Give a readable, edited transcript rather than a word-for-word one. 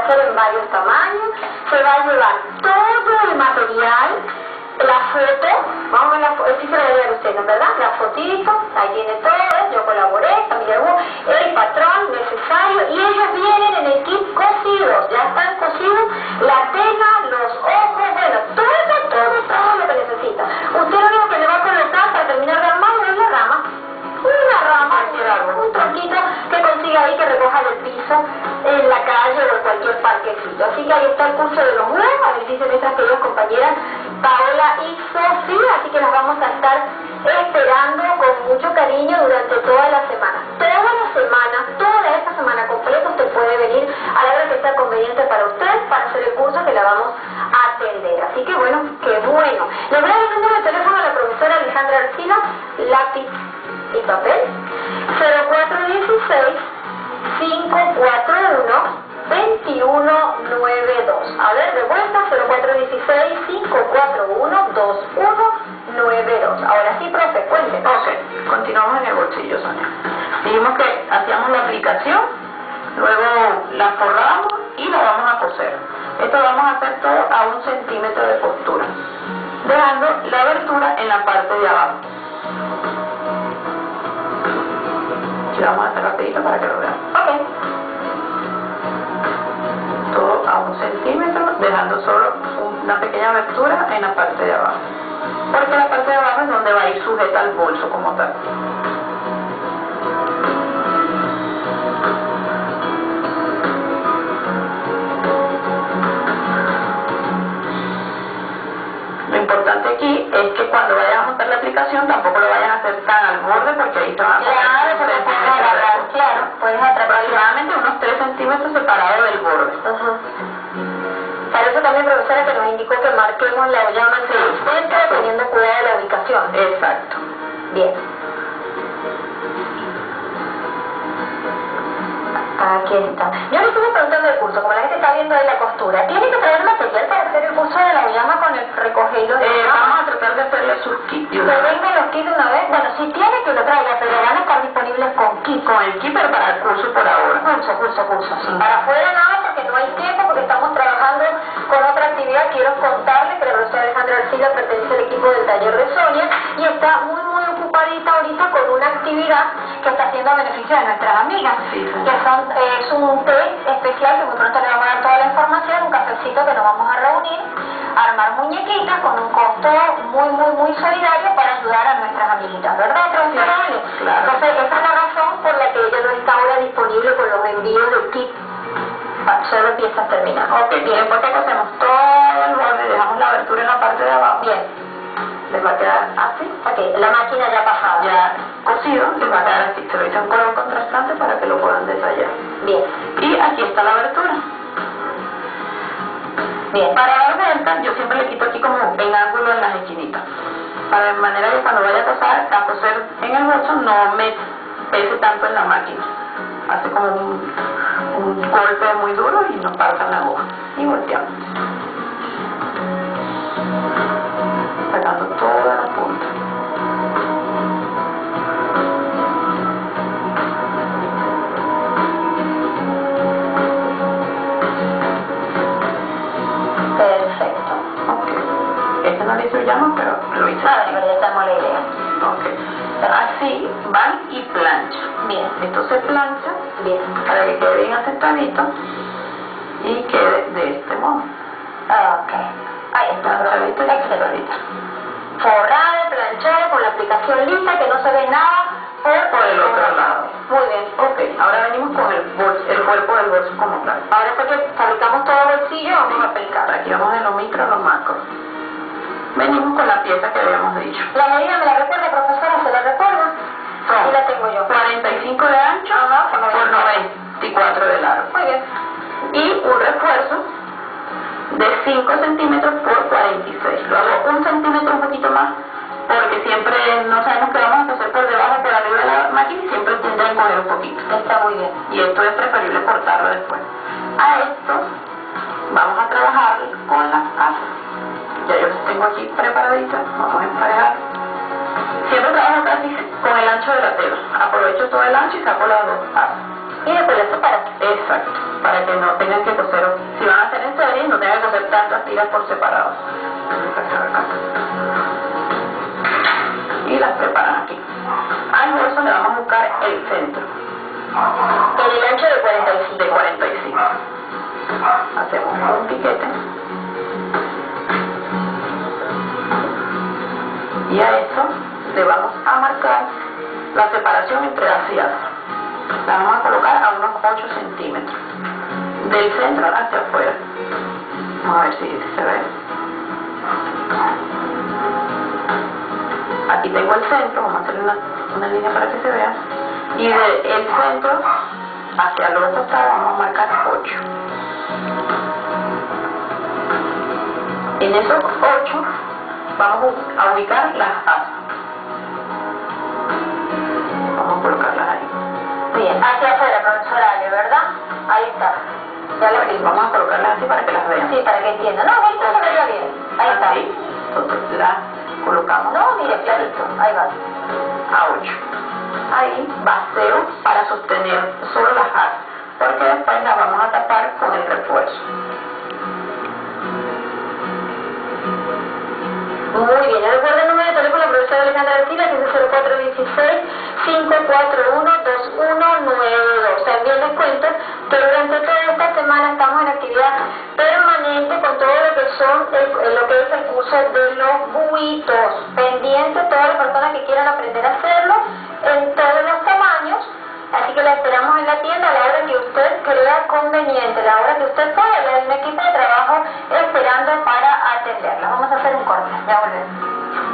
hacer en varios tamaños, se va a llevar todo el material, la foto, vamos a ver la foto, sí se la voy a dar a usted, ¿no? ¿Verdad? La fotito, ahí tiene todo, yo colaboré, también el patrón necesario, y ellos vienen en el kit cosidos, ya están cosidos, la tela, los ojos, bueno, todo lo que necesita. Usted lo único que le va a colocar para terminar de armar es la rama, un tronquito que consiga ahí, que recoja del piso, en la calle o en cualquier parquecito. Así que ahí está el curso de los huevos, a ver si dicen nuestras queridas compañeras Paola y Sofía, así que las vamos a estar esperando con mucho cariño durante toda la semana. Toda esta semana completa usted puede venir a la hora que sea conveniente para usted, para hacer el curso que la vamos a atender. Así que bueno, qué bueno. Le voy a dar el número de teléfono a la profesora Alejandra Arcila, lápiz y papel, 0416 541 2192. A ver, de vuelta, 0416 541 2192. Ahora sí, profe, cuénteme. Ok, continuamos en el bolsillo, Sonia. Dijimos que hacíamos la aplicación, luego la forramos y la vamos a coser. Esto lo vamos a hacer todo a 1 centímetro de costura, dejando la abertura en la parte de abajo. Y vamos a hacer rapidito para que lo vean. Ok. Todo a 1 centímetro, dejando solo una pequeña abertura en la parte de abajo, porque la parte de abajo es donde va a ir sujeta al bolso como tal. Lo importante aquí es que cuando vayan a montar la aplicación tampoco lo vayan a hacer tan al borde, porque ahí se van a Claro, porque puedes agarrar, claro, puedes atrapar aproximadamente unos 3 centímetros separados del borde. Para eso también, profesora, que nos indicó que marquemos la llama en el centro, teniendo cuidado de la ubicación. Exacto. Bien. Aquí está. Yo le estuve preguntando el curso, como la gente está viendo ahí la costura, ¿tiene que traer material para hacer el curso de la llama con el recogido de vamos a tratar de hacerle sus kits. ¿Que vengan los kits de una vez? Bueno, si tiene que lo traiga, pero van a estar disponibles con kit. Con el kit, pero para el curso por ahora. Curso. Sí. Para afuera nada, porque no hay tiempo, porque estamos trabajando con otra actividad. Quiero contarles que la profesora Alejandra Arcila pertenece al equipo del taller de Sonia y está muy ocupadita ahorita con una actividad que está haciendo a beneficio de nuestras amigas, que es un té especial que muy pronto le vamos a dar toda la información, un cafecito que nos vamos a reunir, a armar muñequitas con un costo muy solidario para ayudar a nuestras amiguitas, ¿verdad, profesora? Sí, claro. Entonces esa es la razón por la que ella no está ahora disponible con los envíos del kit. Solo empieza a terminar. Ok, bien, después que hacemos todo el borde, dejamos la abertura en la parte de abajo. Bien. Les va a quedar así. Ok, la máquina ya pasada. Ya cosido, les va a quedar así. Se lo hice un color contrastante para que lo puedan detallar. Bien. Y aquí está la abertura. Bien. Para dar vuelta, yo siempre le quito aquí como en ángulo en las esquinitas, para de manera que cuando vaya a coser en el bolso no me pese tanto en la máquina. Hace como un golpe muy duro y no pasa la aguja. Y volteamos. Sacando toda la punta. Perfecto. Ok. Este no le hice llama, pero lo hice. Pero ya tenemos la idea. Ok. Así van y plancha. Bien. Esto se plancha. Bien. Para que quede bien asentadito y quede de este modo. Ok. Ahí está. Planchadito y asentadito. Forrado, planchado, con la aplicación lista, que no se ve nada Por el otro lado. Muy bien. Ok, ahora venimos con el cuerpo del bolso como tal. Ahora fue que fabricamos todo el bolsillo, vamos a aplicar. Aquí vamos de lo micro a lo macro. Venimos con la pieza que habíamos dicho. La medida me la recuerda, profesora, ¿se la recuerda? Aquí la tengo yo. 45 de ancho por 94 de largo. Muy bien. Y un refuerzo de 5 centímetros por 46. Lo hago 1 centímetro un poquito más, porque siempre no sabemos qué vamos a coser por debajo o por arriba de la máquina y siempre tiende a encoger un poquito. Está muy bien. Y esto es preferible cortarlo después. A esto vamos a trabajar con las asas. Ya yo las tengo aquí preparaditas. Vamos a emparejar. Siempre trabajo casi con el ancho de la tela. Aprovecho todo el ancho y saco las dos asas. Y después la separo. Exacto, para que no tengan que coser tenga que coser tantas tiras por separado. Y las preparan aquí. Al bolso le vamos a buscar el centro. En el ancho de 45. De 45. Hacemos un piquete. Y a eso le vamos a marcar la separación entre las hilas. La vamos a colocar a unos 8 centímetros. Del centro hacia afuera. Vamos a ver si se ve. Aquí tengo el centro, vamos a hacer una línea para que se vea. Y del centro hacia el otro costado vamos a marcar 8. En esos 8 vamos a ubicar las asas. Vamos a colocarlas ahí. Bien, hacia afuera, profesora Ale, ¿verdad? Ahí está. Ya la abrimos. Vamos a colocarlas así para que las vean. Sí, para que entiendan. No, ahorita se veía bien. Ahí está. Así. Entonces las colocamos. No, mire, clarito. Ahí va. A 8. Ahí vacío para sostener solo las asas, porque después las vamos a tapar con el refuerzo. Muy bien, recuerden el número de teléfono de la profesora Alejandra Arcila, que es el 0416-541-2192. También les cuento que durante toda esta semana estamos en actividad permanente con todo lo que son lo que es el curso de los buitos. Pendiente todas las personas que quieran aprender a hacerlo en todos los tamaños. Así que la esperamos en la tienda a la hora que usted crea conveniente, a la hora que usted pueda. Hay un equipo de trabajo esperando para atenderla. Vamos a hacer un corte, ya volvemos.